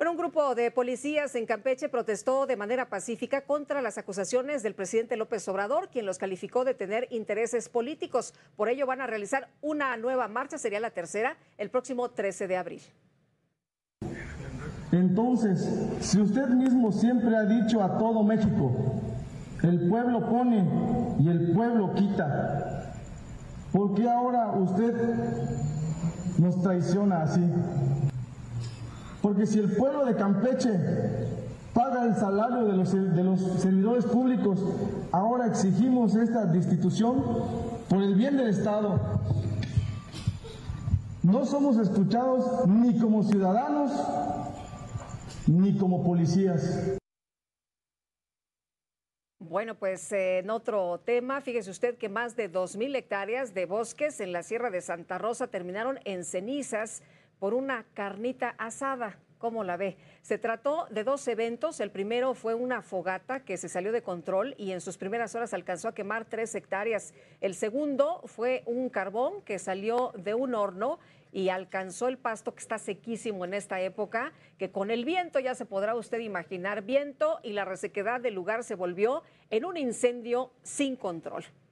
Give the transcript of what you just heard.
Bueno, un grupo de policías en Campeche protestó de manera pacífica contra las acusaciones del presidente López Obrador, quien los calificó de tener intereses políticos. Por ello van a realizar una nueva marcha, sería la tercera, el próximo 13 de abril. Entonces, si usted mismo siempre ha dicho a todo México, el pueblo pone y el pueblo quita, ¿por qué ahora usted nos traiciona así? Porque si el pueblo de Campeche paga el salario de los servidores públicos, ahora exigimos esta destitución por el bien del Estado. No somos escuchados ni como ciudadanos ni como policías. Bueno, pues en otro tema, fíjese usted que más de 2,000 hectáreas de bosques en la Sierra de Santa Rosa terminaron en cenizas por una carnita asada. ¿Cómo la ve? Se trató de dos eventos. El primero fue una fogata que se salió de control y en sus primeras horas alcanzó a quemar 3 hectáreas. El segundo fue un carbón que salió de un horno y alcanzó el pasto, que está sequísimo en esta época, que con el viento, ya se podrá usted imaginar, viento y la resequedad del lugar se volvió en un incendio sin control.